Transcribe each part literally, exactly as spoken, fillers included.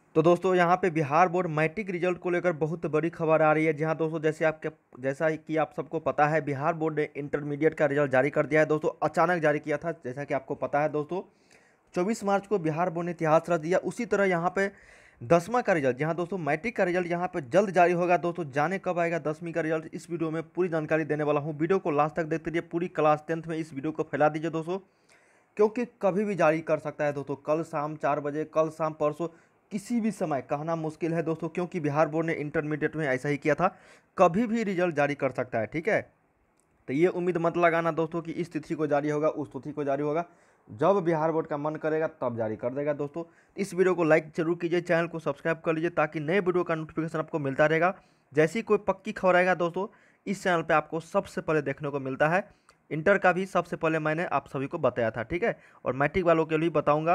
तो दोस्तों यहाँ पे बिहार बोर्ड मैट्रिक रिजल्ट को लेकर बहुत बड़ी खबर आ रही है। जी हाँ दोस्तों, जैसे आपके जैसा कि आप सबको पता है, बिहार बोर्ड ने इंटरमीडिएट का रिजल्ट जारी कर दिया है दोस्तों। अचानक जारी किया था, जैसा कि आपको पता है दोस्तों। चौबीस मार्च को बिहार बोर्ड ने इतिहास रच दिया। उसी तरह यहाँ पे दसवां का रिजल्ट, जहाँ दोस्तों मैट्रिक का रिजल्ट यहाँ पे जल्द जारी होगा दोस्तों। जाने कब आएगा दसवीं का रिजल्ट, इस वीडियो में पूरी जानकारी देने वाला हूँ। वीडियो को लास्ट तक देखते रहिए। पूरी क्लास टेंथ में इस वीडियो को फैला दीजिए दोस्तों, क्योंकि कभी भी जारी कर सकता है दोस्तों। कल शाम चार बजे, कल शाम, परसों, किसी भी समय कहना मुश्किल है दोस्तों, क्योंकि बिहार बोर्ड ने इंटरमीडिएट में ऐसा ही किया था। कभी भी रिजल्ट जारी कर सकता है, ठीक है। तो ये उम्मीद मत लगाना दोस्तों कि इस तिथि को जारी होगा, उस तिथि को जारी होगा। जब बिहार बोर्ड का मन करेगा तब जारी कर देगा दोस्तों। इस वीडियो को लाइक जरूर कीजिए, चैनल को सब्सक्राइब कर लीजिए, ताकि नए वीडियो का नोटिफिकेशन आपको मिलता रहेगा। जैसी कोई पक्की खबर आएगा दोस्तों, इस चैनल पे आपको सबसे पहले देखने को मिलता है। इंटर का भी सबसे पहले मैंने आप सभी को बताया था, ठीक है। और मैट्रिक वालों के लिए बताऊंगा।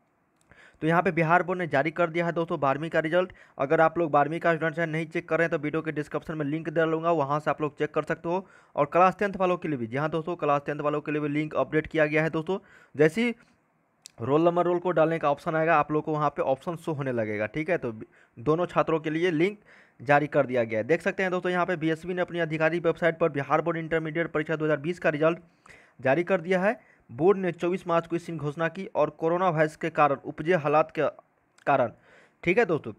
तो यहाँ पे बिहार बोर्ड ने जारी कर दिया है दोस्तों बारहवीं का रिजल्ट। अगर आप लोग बारहवीं का स्टूडेंट हैं, नहीं चेक कर रहे हैं, तो वीडियो के डिस्क्रिप्शन में लिंक दे लूँगा, वहाँ से आप लोग चेक कर सकते हो। और क्लास टेंथ वालों के लिए भी, जी हाँ दोस्तों, क्लास टेंथ वालों के लिए भी लिंक अपडेट किया गया है दोस्तों। जैसे ही रोल नंबर रोल को डालने का ऑप्शन आएगा, आप लोग को वहाँ पे ऑप्शन शो होने लगेगा, ठीक है। तो दोनों छात्रों के लिए लिंक जारी कर दिया गया है। देख सकते हैं दोस्तों, यहाँ पे बीएसवी ने अपनी आधिकारिक वेबसाइट पर बिहार बोर्ड इंटरमीडिएट परीक्षा दो हज़ार बीस का रिजल्ट जारी कर दिया है। बोर्ड ने चौबीस मार्च को इसकी घोषणा की, और कोरोना वायरस के कारण उपजे हालात के कारण, ठीक है दोस्तों,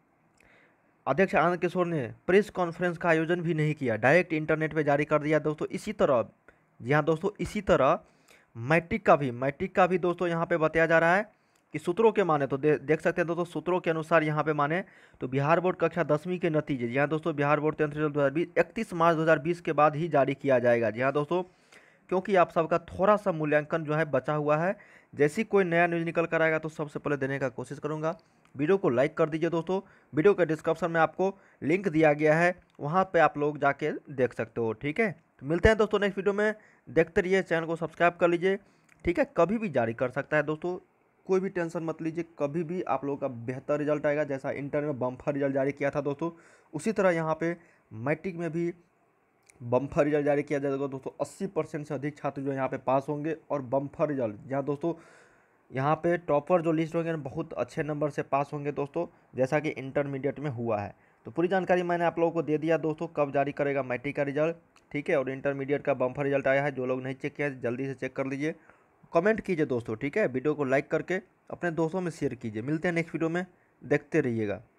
अध्यक्ष आनंद किशोर ने प्रेस कॉन्फ्रेंस का आयोजन भी नहीं किया, डायरेक्ट इंटरनेट पे जारी कर दिया दोस्तों। इसी तरह, जी हाँ दोस्तों, इसी तरह मैट्रिक का भी मैट्रिक का भी दोस्तों यहाँ पे बताया जा रहा है कि सूत्रों के माने तो दे, देख सकते हैं दोस्तों, सूत्रों के अनुसार यहाँ पे माने तो बिहार बोर्ड कक्षा दसवीं के नतीजे, जी हाँ दोस्तों, बिहार बोर्ड टेंथ रिजल्ट दो हज़ार बीस इकतीस मार्च दो हज़ार बीस के बाद ही जारी किया जाएगा। जी हाँ दोस्तों, क्योंकि आप सबका थोड़ा सा मूल्यांकन जो है बचा हुआ है। जैसे ही कोई नया न्यूज़ निकल कर आएगा तो सबसे पहले देने का कोशिश करूंगा। वीडियो को लाइक कर दीजिए दोस्तों। वीडियो के डिस्क्रिप्शन में आपको लिंक दिया गया है, वहाँ पे आप लोग जाके देख सकते हो, ठीक है। तो मिलते हैं दोस्तों नेक्स्ट वीडियो में। देखते रहिए, चैनल को सब्सक्राइब कर लीजिए, ठीक है। कभी भी जारी कर सकता है दोस्तों, कोई भी टेंशन मत लीजिए। कभी भी आप लोगों का बेहतर रिजल्ट आएगा। जैसा इंटर में बम्पर रिजल्ट जारी किया था दोस्तों, उसी तरह यहाँ पे मैट्रिक में भी बम्पर रिजल्ट जारी किया जाएगा दोस्तों। अस्सी परसेंट से अधिक छात्र जो यहाँ पे पास होंगे, और बम्पर रिजल्ट, जहाँ दोस्तों यहाँ पे टॉपर जो लिस्ट होंगे बहुत अच्छे नंबर से पास होंगे दोस्तों, जैसा कि इंटरमीडिएट में हुआ है। तो पूरी जानकारी मैंने आप लोगों को दे दिया दोस्तों, कब जारी करेगा मैट्रिक का रिजल्ट, ठीक है। और इंटरमीडिएट का बम्पर रिजल्ट आया है, जो लोग नहीं चेक किया है जल्दी से चेक कर लीजिए। कमेंट कीजिए दोस्तों, ठीक है। वीडियो को लाइक करके अपने दोस्तों में शेयर कीजिए। मिलते हैं नेक्स्ट वीडियो में, देखते रहिएगा।